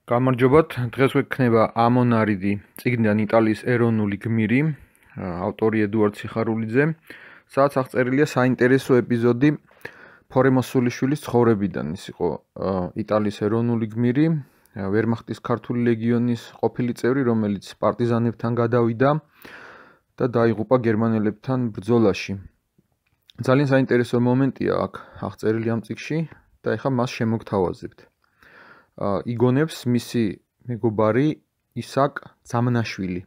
გამარჯობათ, დღეს გვექნება ამონარიდი წიგნიდან იტალიის ეროვნული გმირი, ავტორი ედუარდ სიხარულიძე, სადაც აღწერილია საინტერესო ეპიზოდი ფორე მოსულიშვილის ცხოვრებიდან. ის იყო იტალიის ეროვნული გმირი, ვერმახტის ქართული ლეგიონის ყოფილი წევრი, რომელიც პარტიზანებთან გადავიდა და დაიღუპა გერმანელებთან ბრძოლაში. ძალიან საინტერესო მომენტია აქ აღწერილი ამ წიგნში და ეხლა მას შემოგთავაზებთ. იგონებს მისი მეგობარი ისაკ ძამნაშვილი.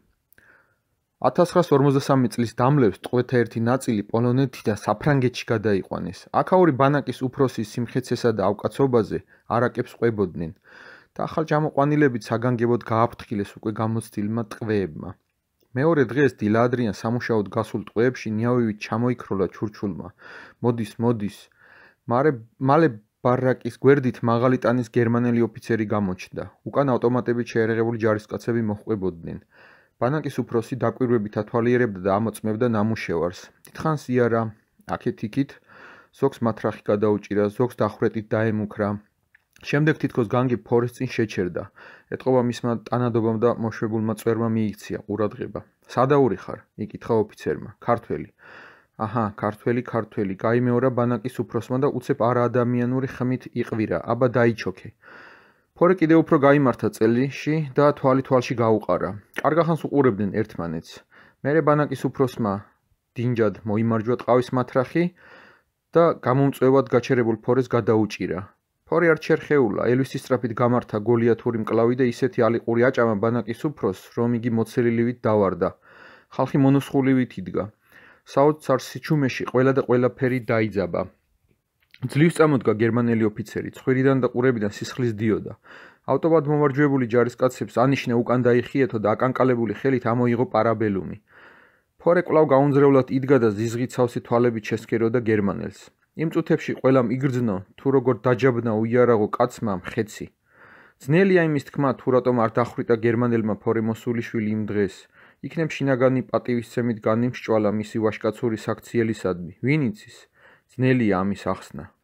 1953 წლის დამლევს ტყვეთა ერთი ნაწილი პოლონეთიდან საფრანგეთში გადაიყვანეს. აქაური ბანაკის უფროსის სიმხეცესა და ავკაცობაზე არაკებს ყვებოდნენ და ახალ ჩამოყვანილებით საგანგებოდ გააფრთხილეს უკვე გამოცდილმა ტყვეებმა. მეორე დღეს დილადრიან სამუშაოდ გასულ ტყვეებში ნიავივით ჩამოიქროლა ჩურჩულმა. მოდის, მალე ბარაკის გვერდით მაღალი ტანის გერმანელი ოფიცერი გამოჩნდა. უკან ავტომატებით შეერაღებული ჯარისკაცები მოჰყვებოდნენ. ბანაკის უფროსი დაკვირვებით ათვალიერებდა და ამოწმებდა ნამუშევარს. დიდხანს იარა, აქეთ-იქით, ზოგს მათრახი გადაუჭირა, ზოგს დახვრეტით დაემუქრა. შემდეგ თითქოს განგი ფორეს წინ შეჩერდა. ეტყობა მისმა ტანადობამ და მოშვებულმა წვერმა მიიქცია ყურადღება. სადაური ხარ? იკითხა ოფიცერმა. ქართველი. აჰა, ქართველი, გაიმეორა ბანაკის უფროსმა და უცებ არაადამიანური ხმით იყვირა, აბა დაიჩოქე. ფორე კიდევ უფრო გაიმართა წელში და თვალში გაუყარა. კარგახანს უყურებდნენ ერთმანეთს. მერე ბანაკის უფროსმა დინჯად მოიმარჯვა ტყავის მათრახი და გამომწვევად გაჩერებულ ფორეს გადაუჭირა. ფორე არ ჩერხეულა, ელვის ისტრაფით გამართა გოლიათური მკლავი და ისეთი ალიყური აჭამა ბანაკის უფროსს, რომ იგი მოცელილივით დავარდა. ხალხი მონუსხულივით იდგა. საოცარ სიჩუმეში ყველა და ყველაფერი დაიძაბა. ძლივს წამოდგა გერმანელი ოფიცერი, ცხვირიდან და ყურებიდან სისხლის დიოდა. ავტომატ მომარჯვებული ჯარისკაცებს ანიშნა უკან დაიხიეთო და აკანკალებული ხელით ამოიღო პარაბელუმი. ფორე კვლავ გაუნძრევლად იდგა და ზიზღით სავსე თვალებით შესქეროდა გერმანელს. იმ წუთებში ყველამ იგრძნო, თუ როგორ დაჯაბნა უიარაღო კაცმა მხეცი. ძნელია იმის თქმა, თუ რატომ არ დახვრიტა გერმანელმა ფორე მოსულიშვილი იმ დღეს. იქნებ შინაგანი პატივისცემით განიმსჭვალა მისი ვაჟკაცური საქციელისადმი. ვინ იცის? ძნელია ამის ახსნა.